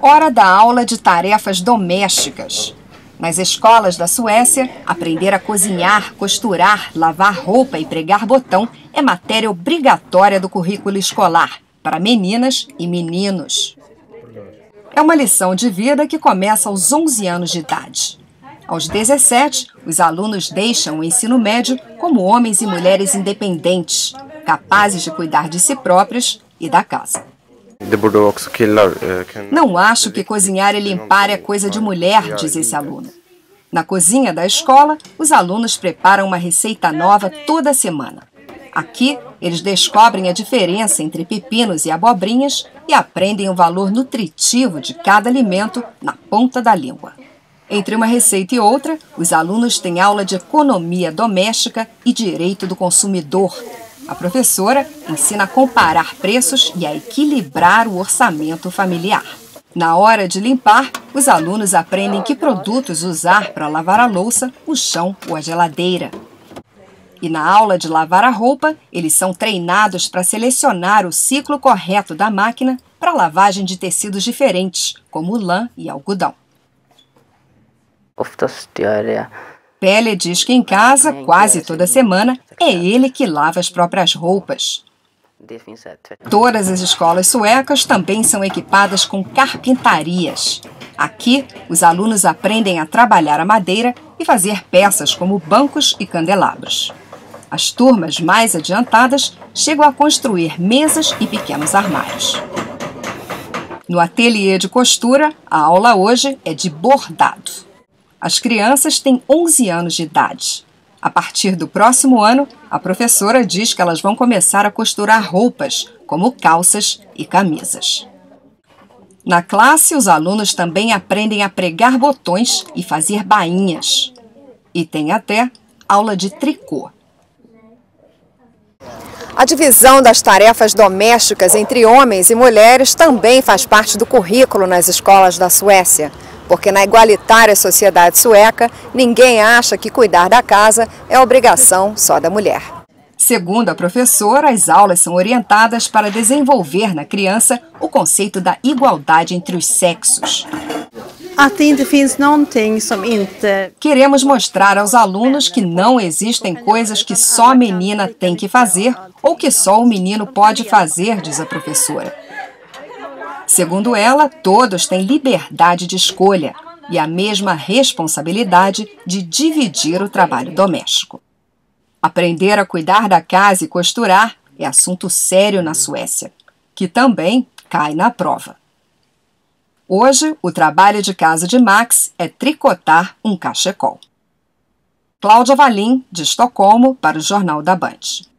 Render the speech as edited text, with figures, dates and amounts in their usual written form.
Hora da aula de tarefas domésticas. Nas escolas da Suécia, aprender a cozinhar, costurar, lavar roupa e pregar botão é matéria obrigatória do currículo escolar para meninas e meninos. É uma lição de vida que começa aos 11 anos de idade. Aos 17, os alunos deixam o ensino médio como homens e mulheres independentes, capazes de cuidar de si próprios e da casa. Não acho que cozinhar e limpar é coisa de mulher, diz esse aluno. Na cozinha da escola, os alunos preparam uma receita nova toda semana. Aqui, eles descobrem a diferença entre pepinos e abobrinhas e aprendem o valor nutritivo de cada alimento na ponta da língua. Entre uma receita e outra, os alunos têm aula de economia doméstica e direito do consumidor. A professora ensina a comparar preços e a equilibrar o orçamento familiar. Na hora de limpar, os alunos aprendem que produtos usar para lavar a louça, o chão ou a geladeira. E na aula de lavar a roupa, eles são treinados para selecionar o ciclo correto da máquina para lavagem de tecidos diferentes, como lã e algodão. Pelle diz que em casa, quase toda semana, é ele que lava as próprias roupas. Todas as escolas suecas também são equipadas com carpintarias. Aqui, os alunos aprendem a trabalhar a madeira e fazer peças como bancos e candelabros. As turmas mais adiantadas chegam a construir mesas e pequenos armários. No ateliê de costura, a aula hoje é de bordado. As crianças têm 11 anos de idade. A partir do próximo ano, a professora diz que elas vão começar a costurar roupas, como calças e camisas. Na classe, os alunos também aprendem a pregar botões e fazer bainhas. E tem até aula de tricô. A divisão das tarefas domésticas entre homens e mulheres também faz parte do currículo nas escolas da Suécia. Porque na igualitária sociedade sueca, ninguém acha que cuidar da casa é obrigação só da mulher. Segundo a professora, as aulas são orientadas para desenvolver na criança o conceito da igualdade entre os sexos. Queremos mostrar aos alunos que não existem coisas que só a menina tem que fazer ou que só o menino pode fazer, diz a professora. Segundo ela, todos têm liberdade de escolha e a mesma responsabilidade de dividir o trabalho doméstico. Aprender a cuidar da casa e costurar é assunto sério na Suécia, que também cai na prova. Hoje, o trabalho de casa de Max é tricotar um cachecol. Cláudia Valim, de Estocolmo, para o Jornal da Band.